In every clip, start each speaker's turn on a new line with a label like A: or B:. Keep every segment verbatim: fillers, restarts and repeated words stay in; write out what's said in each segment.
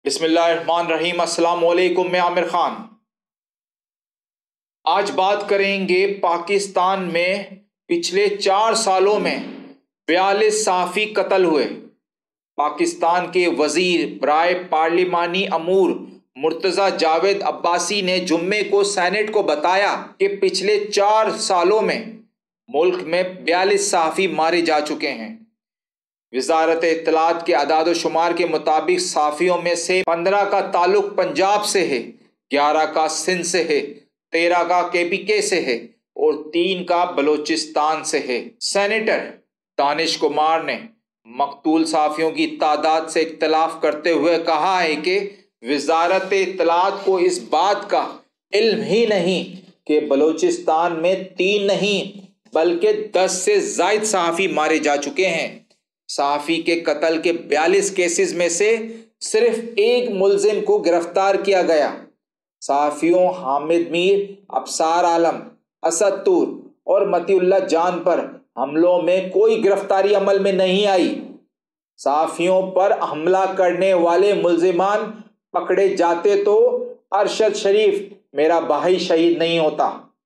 A: बिस्मिल्लाहिर्रहमानिर्रहीम। अस्सलाम वालेकुम। मैं आमिर खान। आज बात करेंगे पाकिस्तान में पिछले चार सालों में बयालीस सहाफ़ी कत्ल हुए। पाकिस्तान के वजीर बराए पार्लिमानी अमूर मुर्तज़ा जावेद अब्बासी ने जुम्मे को सेनेट को बताया कि पिछले चार सालों में मुल्क में बयालीस सहाफ़ी मारे जा चुके हैं। वजारत इत्तलात के अदाद शुमार के मुताबिक सहाफ़ियों में से पंद्रह का ताल्लुक पंजाब से है, ग्यारह का सिंध से है, तेरह का के पी के से है और तीन का बलोचिस्तान से है। सेनेटर दानिश कुमार ने मकतूल सहाफ़ियों की तादाद से इख्तलाफ करते हुए कहा है कि वजारत इत्तलात को इस बात का इल्म ही नहीं कि बलोचिस्तान में तीन नहीं बल्कि दस से ज़ायद सहाफ़ी मारे जा चुके हैं। सहाफ़ी के कत्ल के बयालीस केसेस में से सिर्फ एक मुलजिम को गिरफ्तार किया गया। सहाफ़ियों हामिद मीर, अबसार आलम, असद तूर और मतीउल्लाह जान पर हमलों में कोई गिरफ्तारी अमल में नहीं आई। सहाफ़ियों पर हमला करने वाले मुलजिमान पकड़े जाते तो अरशद शरीफ मेरा भाई शहीद नहीं होता।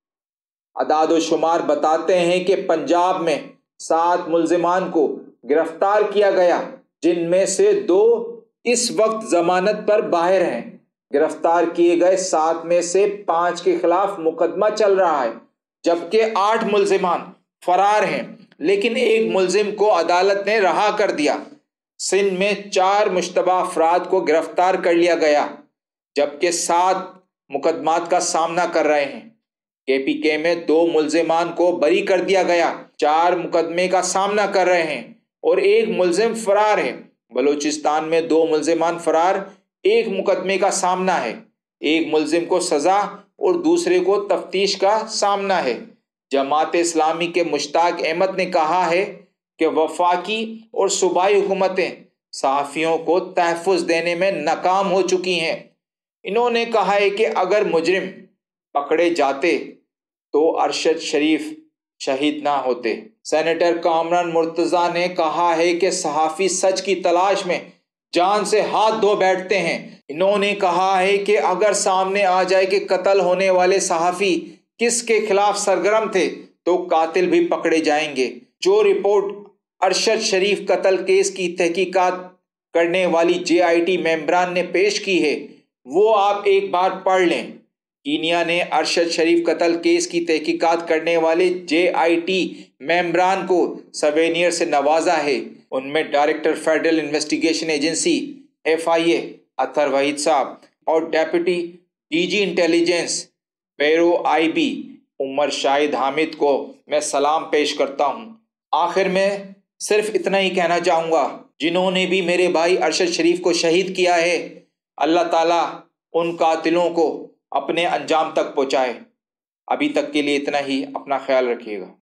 A: अदाद शुमार बताते हैं कि पंजाब में सात मुलजिमान को गिरफ्तार किया गया, जिनमें से दो इस वक्त जमानत पर बाहर हैं। गिरफ्तार किए गए सात में से पांच के खिलाफ मुकदमा चल रहा है, जबकि आठ मुलजिमान फरार हैं, लेकिन एक मुलजिम को अदालत ने रहा कर दिया। सिंध में चार मुश्तबा अफराद को गिरफ्तार कर लिया गया, जबकि सात मुकदमात का सामना कर रहे हैं। के पी के में दो मुलजिमान को बरी कर दिया गया, चार मुकदमे का सामना कर रहे हैं और एक मुलजिम फरार है। बलूचिस्तान में दो मुलजिमान फरार, एक मुकदमे का सामना है। एक मुलजिम को सज़ा और दूसरे को तफ्तीश का सामना है। जमात इस्लामी के मुश्ताक अहमद ने कहा है कि वफाकी और सूबाई हुकूमतें सहाफ़ियों को तहफ़्फ़ुज़ देने में नाकाम हो चुकी हैं। इन्होंने कहा है कि अगर मुजरिम पकड़े जाते तो अरशद शरीफ शहीद ना होते। सेनेटर कामरान मुर्तज़ा ने कहा है कि सहाफ़ी सच की तलाश में जान से हाथ धो बैठते हैं। इन्होंने कहा है कि अगर सामने आ जाए कि कत्ल होने वाले सहाफ़ी किसके खिलाफ सरगर्म थे तो कातिल भी पकड़े जाएंगे। जो रिपोर्ट अरशद शरीफ कत्ल केस की तहकीकात करने वाली जे आई टी मेंबरान ने पेश की है, वो आप एक बार पढ़ लें। कीनिया ने अरशद शरीफ कत्ल केस की तहकीकात करने वाले जे आई टी मेंबरान को सवेनियर से नवाजा है। उनमें director federal investigation agency F I A Athar Waheed साहब और deputy D G intelligence bureau I B Umar Shahid Hamid को मैं सलाम पेश करता हूँ। आखिर में सिर्फ इतना ही कहना चाहूँगा, जिन्होंने भी मेरे भाई अरशद शरीफ को शहीद किया है, अल्लाह ताला उन कातिलों को अपने अंजाम तक पहुँचाए। अभी तक के लिए इतना ही। अपना ख्याल रखिएगा।